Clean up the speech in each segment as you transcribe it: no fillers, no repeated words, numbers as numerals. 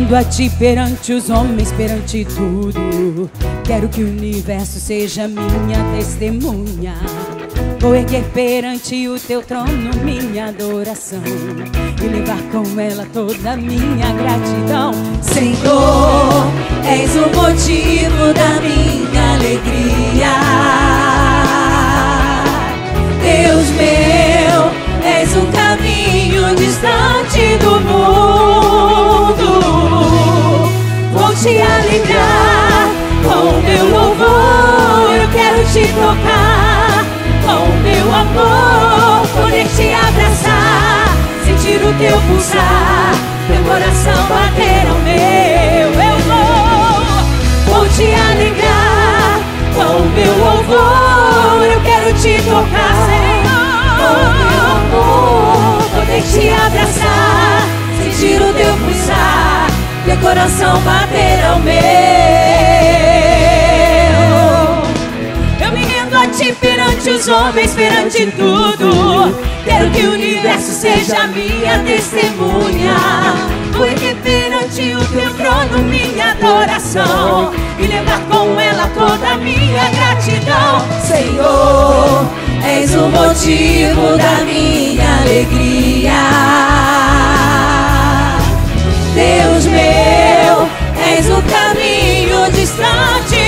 rendo a ti perante os homens, perante tudo. Quero que o universo seja minha testemunha. Vou erguer perante o teu trono minha adoração e levar com ela toda a minha gratidão. Senhor, és o motivo da minha alegria. Deus meu, és um caminho distante do mundo. Vou te alegrar com meu louvor, eu quero te tocar com meu amor, poder te abraçar, sentir o teu pulsar, teu coração bater ao meu. Eu vou te alegrar com meu louvor, eu quero te tocar, Senhor, com meu amor, poder te abraçar, sentir o teu pulsar, teu coração bater ao meu. Eu me rendo a ti perante os homens, perante tudo. Quero que o universo seja minha testemunha. Vou erguer perante o teu trono minha adoração e levar com ela toda a minha gratidão. Senhor, és o motivo da minha alegria. Deus meu, és o caminho distante.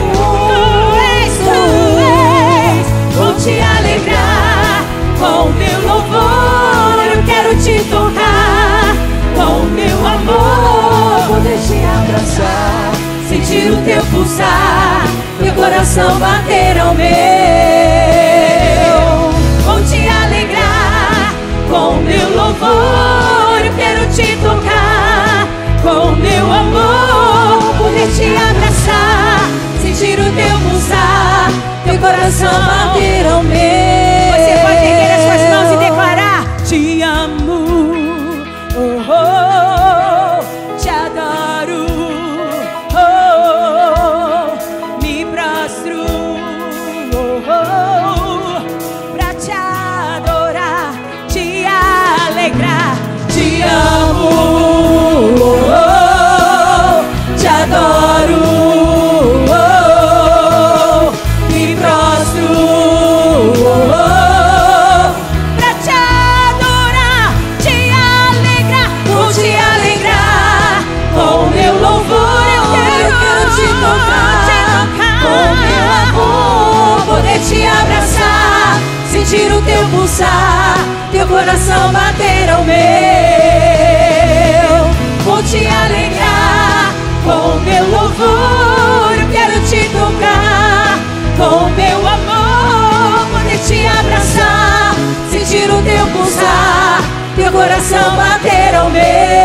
Vou te alegrar com meu louvor, eu quero te tocar com meu amor, poder te abraçar, sentir o teu pulsar, meu coração bater ao meu. Vou te alegrar com meu louvor, eu quero te tocar com meu amor, poder te abraçar, sentir o teu pulsar, teu coração bater ao meu. Você pode erguer as suas mãos e declarar: te amo, oh, oh, te adoro, oh, oh, me prostro, oh, oh, pra te adorar, te alegrar. Te amo, oh, oh, te adoro, te abraçar, sentir o teu pulsar, teu coração bater ao meu. Vou te alegrar com meu louvor, eu quero te tocar com meu amor, poder te abraçar, sentir o teu pulsar, teu coração bater ao meu.